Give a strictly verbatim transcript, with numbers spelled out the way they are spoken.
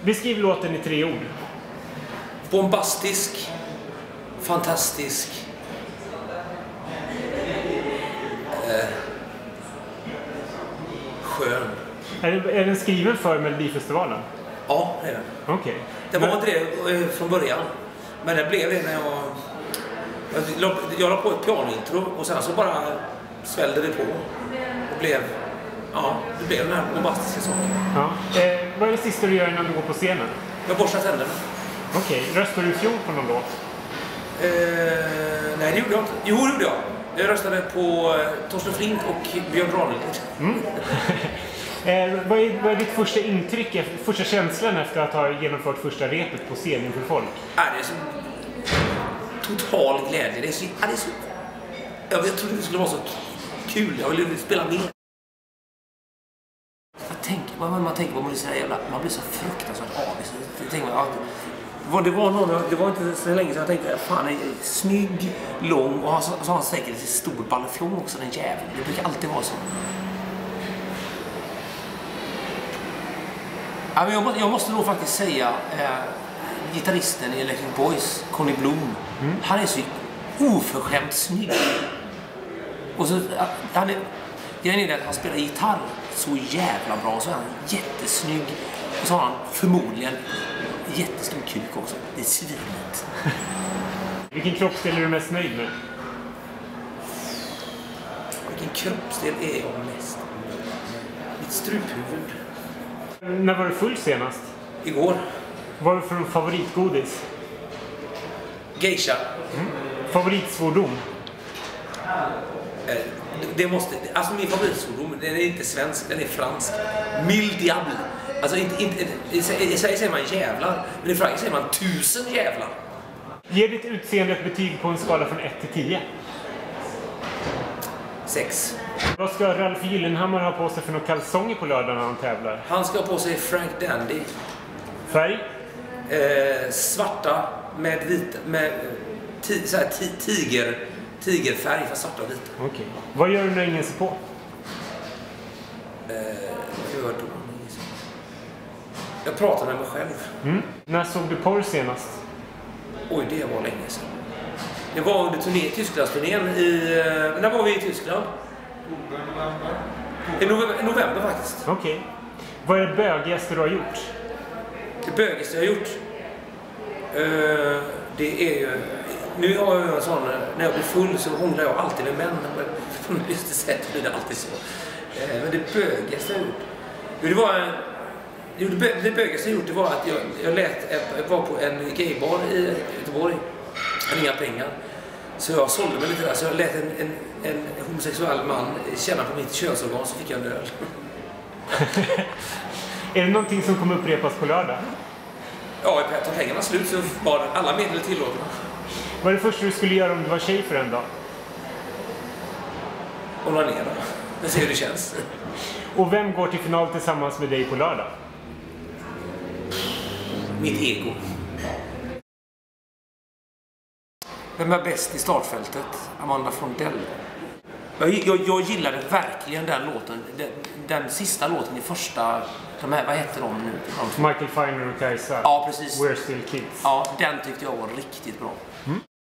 Beskriv låten i tre ord. Bombastisk, fantastisk, eh, skön. Är, det, är den skriven för Melodifestivalen? Ja, det är den. Okej. Okay. Det var inte det från början. Men det blev det när jag... Jag, jag la på ett pianointro och sen så bara svällde det på. Och blev... Ja, det blev den här bombastiska saken. Ja. Eh, vad är det sista du gör innan du går på scenen? Jag borstar tänderna. Okej. Okay. Röstade du i fjol på någon låt? Eh, nej, det gjorde jag inte. Jo, det gjorde jag. Jag röstade på eh, Torsten Flink och Björn Ranelid. Mm. eh, vad, är, vad är ditt första intryck, första känslan efter att ha genomfört första repet på scen inför folk? Ja, det är så total glädje. Det är så, ja, det är så, jag, jag trodde det skulle vara så kul. Jag ville spela mer. Jag tänker, man, man tänker på man blir så jävla, man blir så fruktansvärt avis. Jag tänker att det var någon, det var inte så länge sedan jag tänkte, fan, är snygg, lång och så, så har han säkert en stor ballefjong också, den jäveln. Det brukar alltid vara så. Ja, men jag, måste, jag måste nog faktiskt säga eh, gitarristen i Electric Boys, Conny Bloom, mm. han är så oförskämt snygg. Och så, han är, jag är nere att han spelar gitarr så jävla bra, så är han jättesnygg. Och så har han förmodligen jättestor kuk också. Det är svinet. Vilken kroppsdel är du mest nöjd med? Vilken kroppsdel är jag mest nöjd med? Mitt struphuvud. När var du full senast? Igår. Vad var det för favoritgodis? Geisha. Mm. Favoritsvordom? Eh, det måste, alltså min favoritsvordom, den är inte svensk, den är fransk. Mille diable. Alltså inte, inte, i Sverige säger man jävlar, men i Frankrike säger man tusen jävlar. Ge ditt utseende ett betyg på en skala från ett till tio. sex. Vad ska Ralf Gyllenhammar ha på sig för några kalsonger på lördag när han tävlar? Han ska ha på sig Frank Dandy. Färg? Eh, svarta med vita, med ti, så här, ti, tiger, tigerfärg för svarta och vita. Okej. Okay. Vad gör du när ingen ser på? Eh, vad gör då? Jag pratar med mig själv. Mm. När såg du porr senast? Oj, det var länge sedan. Det var under turné, Tysklandsturnén i... När var vi i Tyskland? November. I november, november faktiskt. Okej. Okay. Vad är det bögigaste du har gjort? Det bögigaste jag har gjort? Uh, det är ju... Nu har jag en sån... När jag blir full så hånglar jag alltid med män. På något just sätt blir det alltid så. Uh, men det bögigaste jag har gjort... Det var en... Jo, det, det bögigaste jag gjort det var att jag, jag, lät, jag var på en gaybar i Göteborg. Jag hade inga pengar. Så jag sålde mig lite där. Så jag lät en, en, en homosexuell man känna på mitt könsorgan, så fick jag en öl. Är det någonting som kommer upprepas på lördag? Ja, tar pengarna slut så var alla medel tillåtna. Vad är det första du skulle göra om du var tjej för en dag? Onanera. Jag ser hur det känns. Och vem går till final tillsammans med dig på lördag? Mitt ego. Vem är bäst i startfältet? Amanda Frondell. Jag, jag, jag gillade verkligen den låten. Den, den sista låten i första... De här, vad heter de nu? Michael Feiner och Kajsa. Ja, precis. We're Still Kids. Ja, den tyckte jag var riktigt bra.